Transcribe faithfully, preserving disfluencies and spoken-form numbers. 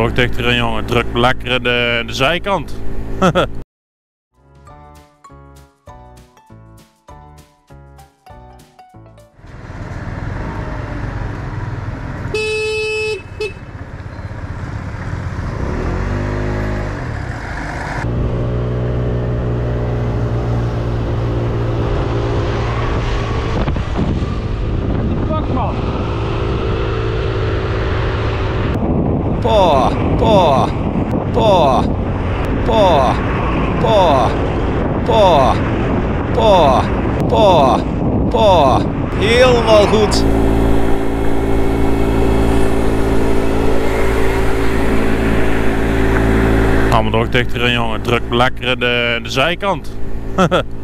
door dichter, jongen. Druk lekker de, de zijkant. Poh, poh, poh, poh, poh, poh, poh, poh, poh. Helemaal goed. Allemaal door dichter, jongen. Druk lekker de, de zijkant.